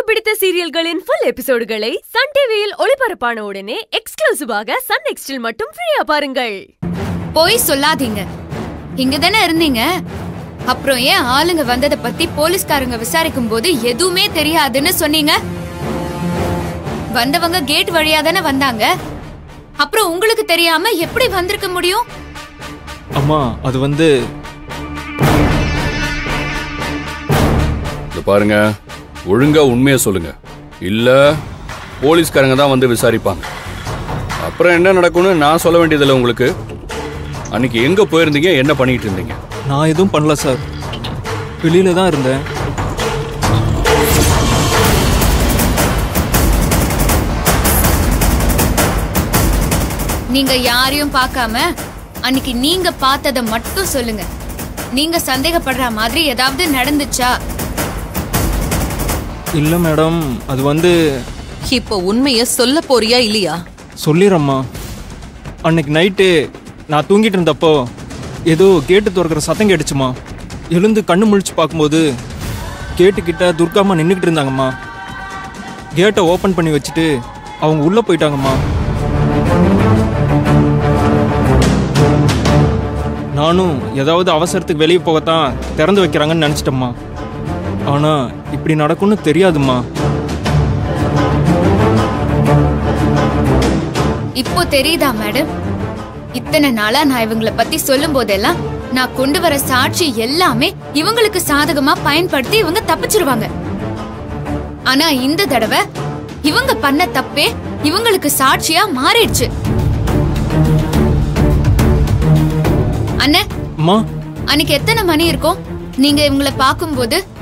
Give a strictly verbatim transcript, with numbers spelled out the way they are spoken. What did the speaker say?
பிடித்த சீரியல்களின் full எபிசோடுகளை Sun டிவியில் ஒளிபரப்பான உடனே எக்ஸ்க்ளூசிவாக சன் நெக்ஸ்டில் மட்டும் ஃப்ரீயா பாருங்கள். போய் சொல்லாதீங்க, இங்க தானே இருந்தீங்க. அப்புறம் ஏன் ஆளுங்க வந்ததை பத்தி போலீஸ்காரங்க விசாரிக்கும் போது எதுவுமே தெரியாதுன்னு சொன்னீங்க? வந்தவங்க கேட் வழியா தானே வந்தாங்க. அப்புறம் உங்களுக்கு தெரியாம எப்படி வந்திருக்க முடியும்? அம்மா, அது வந்து பாருங்க, ஒழுங்கா உண்மையை சொல்லுங்க, இல்ல போலீஸ்காரங்க தான் வந்து விசாரிப்பாங்க. அப்புறம் என்ன நடக்கும்னு நான் சொல்ல வேண்டியதில்லை உங்களுக்கு. அன்னைக்கு எங்க போயிருந்தீங்க, என்ன பண்ணிட்டு இருந்தீங்க? நான் எதுவும் பண்ணல சார், வெளியில தான் இருந்தேன். நீங்க யாரையும் பார்க்காம அன்னைக்கு நீங்க பார்த்ததை மட்டும் சொல்லுங்க. நீங்க சந்தேகப்படுற மாதிரி ஏதாவது நடந்துச்சா? இல்ல மேடம், அது வந்து இப்போ உண்மைய சொல்ல போறியா இல்லையா? சொல்லிடுறம்மா. அன்னைக்கு நைட்டு நான் தூங்கிட்டு இருந்தப்போ ஏதோ கேட்டு திறக்கிற சத்தம் கேட்டுச்சுமா. எழுந்து கண்ணு முழிச்சு பார்க்கும்போது கேட்டுக்கிட்ட துர்காம்மா நின்றுக்கிட்டு இருந்தாங்கம்மா. கேட்டை ஓப்பன் பண்ணி வச்சுட்டு அவங்க உள்ளே போயிட்டாங்கம்மா. நானும் ஏதாவது அவசரத்துக்கு வெளியே போகத்தான் திறந்து வைக்கிறாங்கன்னு நினச்சிட்டம்மா. ஆனால் இப்படி நடக்கும்னு தெரியாதும்மா. இப்போ தெரியுதா மேடம்? இத்தனை நாளா நான் இவங்களை பத்தி சொல்லும் போதெல்லாம் நான் கொண்டு வர சாட்சி எல்லாமே இவங்களுக்கு சாதகமா பயன்படுத்தி இவங்க தப்பிச்சிருவாங்க. ஆனா இந்த தடவை இவங்க பண்ண தப்பே இவங்களுக்கு சாட்சியா மாறிடுச்சு. அண்ணே, அம்மா, அன்னைக்கு எத்தனை மணி இருக்கும் நீங்க இவங்களை பார்க்கும்போது?